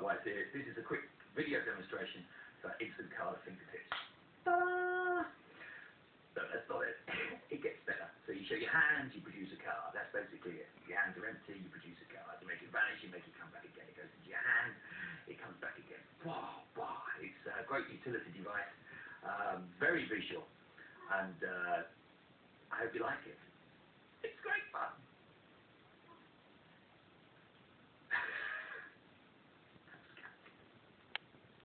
why it's here. This is a quick video demonstration for instant card fingertips. Ta-da! No, that's not it. It gets better. So you show your hands, you produce a card. That's basically it. Your hands are empty, you produce a card. You make it vanish, you make it come back again. It goes into your hand, it comes back again. Wow, wow. It's a great utility device, very visual, and I hope you like it.